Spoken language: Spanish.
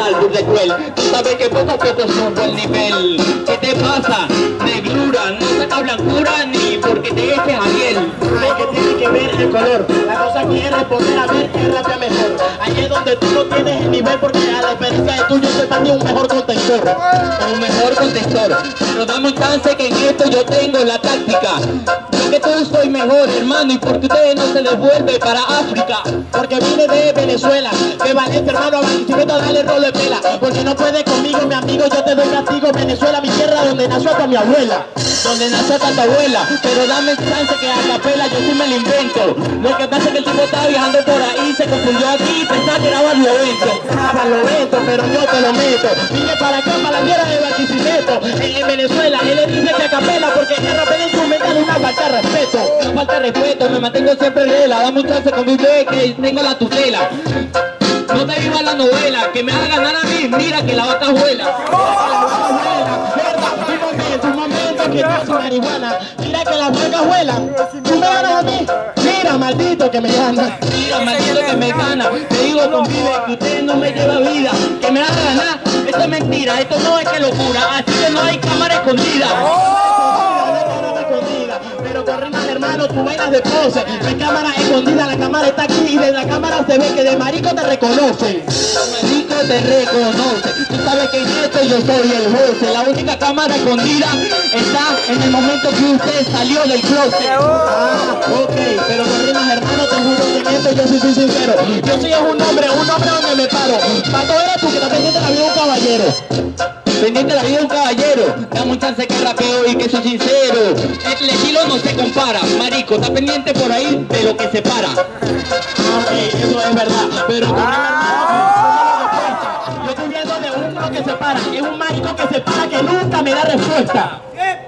albur de cruel. Tú sabes que poco a poco subo el nivel. ¿Qué te pasa? Negrura, no sacas blancura ni porque te eches a miel. Ay, que tiene que ver el color. La cosa aquí es responder a ver qué rapea mejor. Ahí es donde tú no tienes el nivel, porque a la diferencia de tuyo soy para mí un mejor contextor. Un mejor contestor. Pero dame un chance que en esto yo tengo la táctica. Porque tú soy mejor, hermano, y porque ustedes no se les vuelve para África. Porque vine de Venezuela, de Valencia, hermano, a Barquisimeto, dale rolo de pela. Porque no puedes conmigo, mi amigo, yo te doy castigo. Venezuela, mi tierra, donde nació hasta mi abuela. Donde nació hasta tu abuela. Pero dame chance que a capela yo sí me lo invento. Lo que pasa es que el tipo estaba viajando por ahí, se confundió aquí y pensaba que era Barlovento. Ah, Barlovento, pero yo te lo meto. Vine para acá, para la tierra de Barquisimeto. En Venezuela, él le dice que a capela, porque el rapero instrumental es una falta de respeto. No falta de respeto, me mantengo siempre regla. Dame un chance con mi bebé que tengo la tutela. No te viva la novela, que me haga ganar a mí, mira que la vaca vuela. Un momento que no es marihuana. Mira que las vacas vuelan. ¿Tú me ganas a mí? Mira, maldito que me gana. Mira, maldito que me gana. Te digo convive que usted no me lleva vida. Que me haga ganar, esto es mentira, esto no es que locura. Así que no hay cámara escondida. Pero con rimas, hermano, tú bailas de pose. No hay cámara escondida, la cámara está aquí y de la cámara se ve que de marico te reconoce. Marico te reconoce. Tú sabes que en esto yo soy el José. La única cámara escondida está en el momento que usted salió del closet. Ah, ok, pero con rimas, hermano, te juro que en esto yo sí soy sincero. Yo soy un hombre donde me paro. Pato eres tú que también tienes la vida de un caballero. Pendiente de la vida de un caballero. Dame un chance que rapeo y que soy sincero. El estilo no se compara. Marico, está pendiente por ahí de lo que se para. Ok, eso es verdad. Pero con yo estoy viendo de uno que se para. Es un marico que se para que nunca me da respuesta.